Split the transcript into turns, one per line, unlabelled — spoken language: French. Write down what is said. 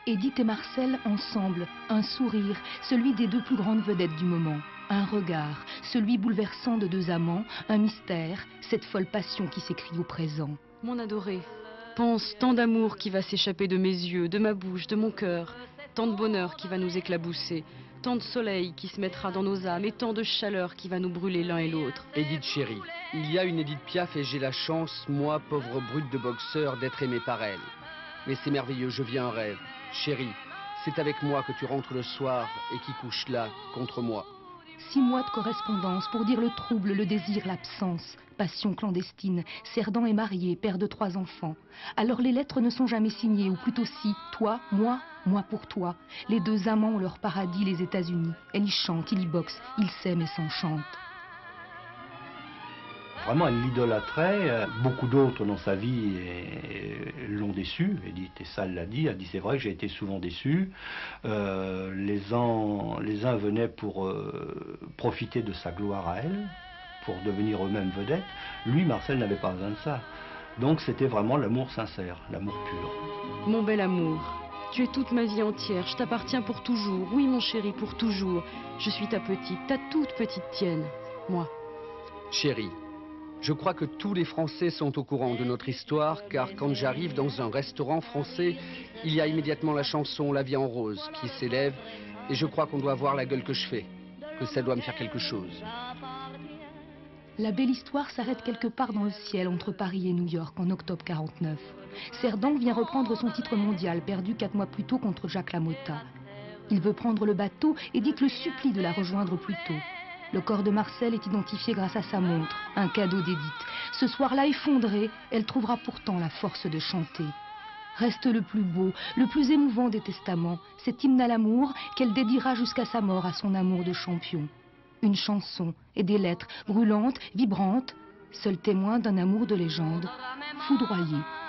Edith et Marcel ensemble, un sourire, celui des deux plus grandes vedettes du moment. Un regard, celui bouleversant de deux amants, un mystère, cette folle passion qui s'écrit au présent.
Mon adoré, pense tant d'amour qui va s'échapper de mes yeux, de ma bouche, de mon cœur, tant de bonheur qui va nous éclabousser, tant de soleil qui se mettra dans nos âmes et tant de chaleur qui va nous brûler l'un et l'autre.
Edith chérie, il y a une Edith Piaf et j'ai la chance, moi, pauvre brute de boxeur, d'être aimé par elle. Mais c'est merveilleux, je vis un rêve. Chérie, c'est avec moi que tu rentres le soir et qui couche là, contre moi.
6 mois de correspondance pour dire le trouble, le désir, l'absence. Passion clandestine, Cerdan est marié, père de 3 enfants. Alors les lettres ne sont jamais signées, ou plutôt si, toi, moi pour toi. Les deux amants ont leur paradis, les États-Unis. Elle y chante, il y boxe, ils s'aiment et s'enchantent.
Vraiment, elle l'idolâtrait. Beaucoup d'autres dans sa vie l'ont déçu. Edith et ça l'a dit. Elle dit c'est vrai que j'ai été souvent déçu. Les uns venaient pour profiter de sa gloire à elle, pour devenir eux-mêmes vedettes. Lui, Marcel, n'avait pas besoin de ça. Donc c'était vraiment l'amour sincère, l'amour pur.
Mon bel amour, tu es toute ma vie entière, je t'appartiens pour toujours. Oui mon chéri, pour toujours. Je suis ta petite, ta toute petite tienne, moi.
Chérie, je crois que tous les Français sont au courant de notre histoire, car quand j'arrive dans un restaurant français, il y a immédiatement la chanson La vie en rose qui s'élève, et je crois qu'on doit voir la gueule que je fais, que ça doit me faire quelque chose.
La belle histoire s'arrête quelque part dans le ciel entre Paris et New York en octobre 49. Cerdan vient reprendre son titre mondial, perdu 4 mois plus tôt contre Jacques Lamotta. Il veut prendre le bateau, Edith le supplie de la rejoindre plus tôt. Le corps de Marcel est identifié grâce à sa montre, un cadeau d'Edith. Ce soir-là effondrée, elle trouvera pourtant la force de chanter. Reste le plus beau, le plus émouvant des testaments, cet hymne à l'amour qu'elle dédiera jusqu'à sa mort à son amour de champion. Une chanson et des lettres brûlantes, vibrantes, seul témoin d'un amour de légende, foudroyé.